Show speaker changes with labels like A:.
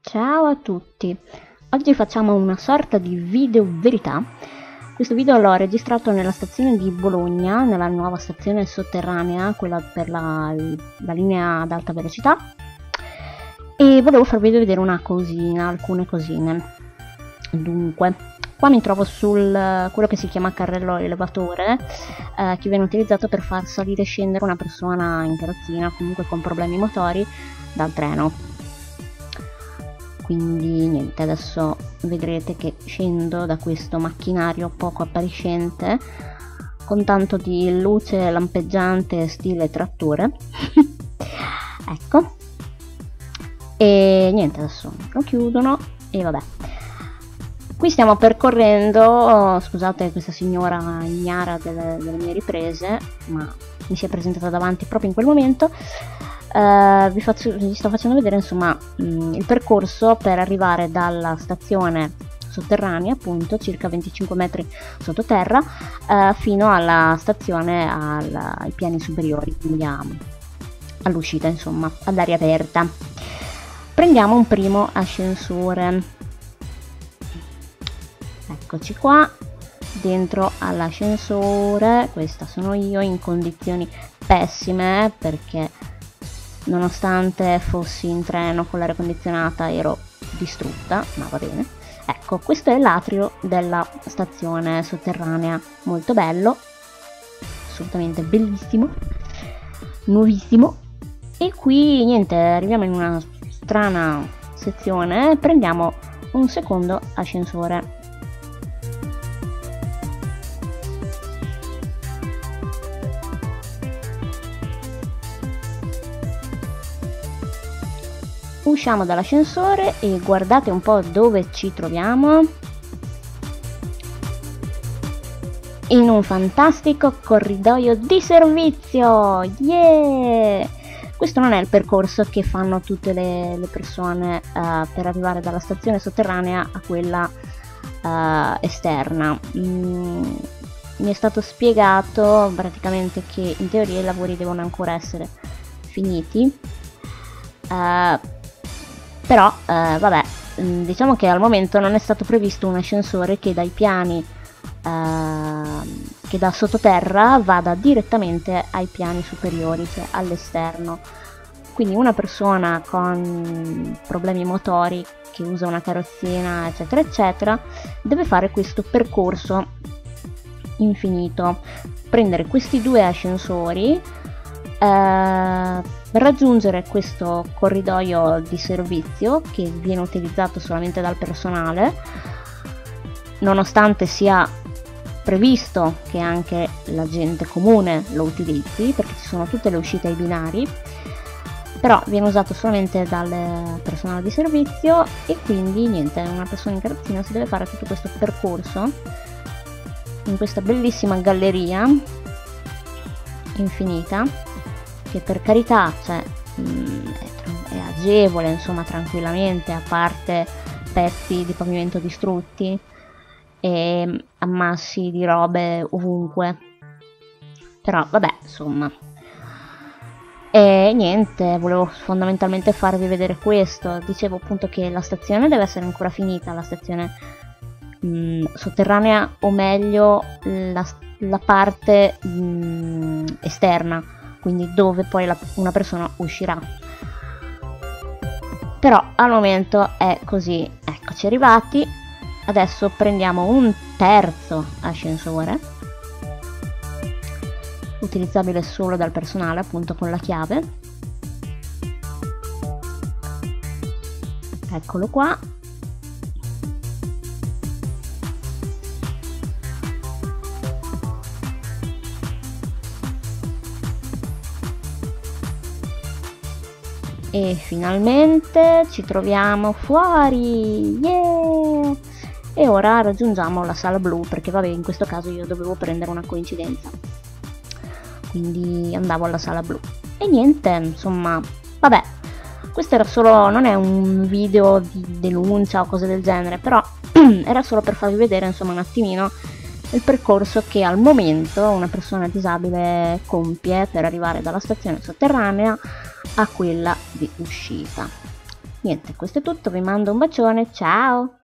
A: Ciao a tutti, oggi facciamo una sorta di video verità. Questo video l'ho registrato nella stazione di Bologna, nella nuova stazione sotterranea, quella per la linea ad alta velocità, e volevo farvi vedere una cosina, alcune cosine. Dunque, qua mi trovo sul quello che si chiama carrello elevatore, che viene utilizzato per far salire e scendere una persona in carrozzina, comunque con problemi motori, dal treno. Quindi niente, adesso vedrete che scendo da questo macchinario poco appariscente con tanto di luce lampeggiante stile trattore. Ecco, e niente, adesso lo chiudono e vabbè. Qui stiamo percorrendo, scusate questa signora ignara delle mie riprese, ma mi si è presentata davanti proprio in quel momento. Vi sto facendo vedere insomma il percorso per arrivare dalla stazione sotterranea, appunto circa 25 metri sottoterra, fino alla stazione ai piani superiori, quindi all'uscita, insomma all'aria aperta. Prendiamo un primo ascensore, eccoci qua dentro all'ascensore. Questa sono io in condizioni pessime perché nonostante fossi in treno con l'aria condizionata ero distrutta, ma va bene. Ecco, questo è l'atrio della stazione sotterranea, molto bello, assolutamente bellissimo, nuovissimo. E qui niente, arriviamo in una strana sezione, prendiamo un secondo ascensore. Usciamo dall'ascensore e guardate un po' dove ci troviamo. In un fantastico corridoio di servizio! Yeah! Questo non è il percorso che fanno tutte le persone per arrivare dalla stazione sotterranea a quella esterna. Mi è stato spiegato praticamente che in teoria i lavori devono ancora essere finiti. Però vabbè, diciamo che al momento non è stato previsto un ascensore che dai piani che da sottoterra vada direttamente ai piani superiori, cioè all'esterno. Quindi una persona con problemi motori che usa una carrozzina eccetera eccetera deve fare questo percorso infinito, prendere questi due ascensori, raggiungere questo corridoio di servizio che viene utilizzato solamente dal personale, nonostante sia previsto che anche la gente comune lo utilizzi perché ci sono tutte le uscite ai binari, però viene usato solamente dal personale di servizio. E quindi niente, una persona in carrozzina si deve fare tutto questo percorso in questa bellissima galleria infinita, che per carità, cioè, è agevole, insomma, tranquillamente, a parte pezzi di pavimento distrutti e ammassi di robe ovunque. Però vabbè, insomma. E niente, volevo fondamentalmente farvi vedere questo. Dicevo appunto che la stazione deve essere ancora finita, la stazione sotterranea, o meglio la parte esterna, quindi dove poi una persona uscirà. Però al momento è così. Eccoci arrivati. Adesso prendiamo un terzo ascensore, utilizzabile solo dal personale, appunto con la chiave. Eccolo qua. E finalmente ci troviamo fuori, yeah! E ora raggiungiamo la sala blu, perché vabbè, in questo caso io dovevo prendere una coincidenza, quindi andavo alla sala blu. E niente, insomma, vabbè, questo era solo, non è un video di denuncia o cose del genere, però era solo per farvi vedere insomma un attimino il percorso che al momento una persona disabile compie per arrivare dalla stazione sotterranea a quella di uscita. Niente, questo è tutto, vi mando un bacione, ciao!